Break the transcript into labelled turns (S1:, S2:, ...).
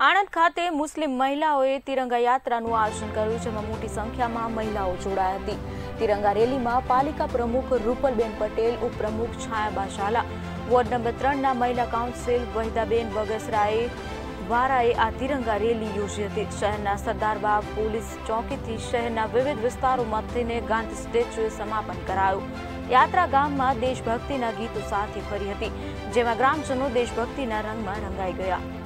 S1: આણંદ ખાતે મુસ્લિમ મહિલાઓએ તિરંગા યાત્રાનું આયોજન કર્યું, જેમાં મોટી સંખ્યામાં મહિલાઓ જોડાઈ હતી। તિરંગા રેલીમાં પાલિકા પ્રમુખ રૂપલબેન પટેલ, ઉપપ્રમુખ છાયાબા ઝાલા, વોર્ડ નંબર 3ના મહિલા કાઉન્સિલ વહીદાબેન બગસરાએ વારાએ આ તિરંગા રેલી યોજી હતી। શહેરના સરદારબાગ પોલીસ ચોકીથી શહેરના વિવિધ વિસ્તારોમાં થઈને ગાંધી સ્ટેચ્યુએ સમાપન કરાયું। યાત્રા ગામમાં દેશભક્તિના ગીતો સાથે ફરી હતી, જેમાં ગ્રામજનો દેશભક્તિના રંગમાં રંગાઈ ગયા।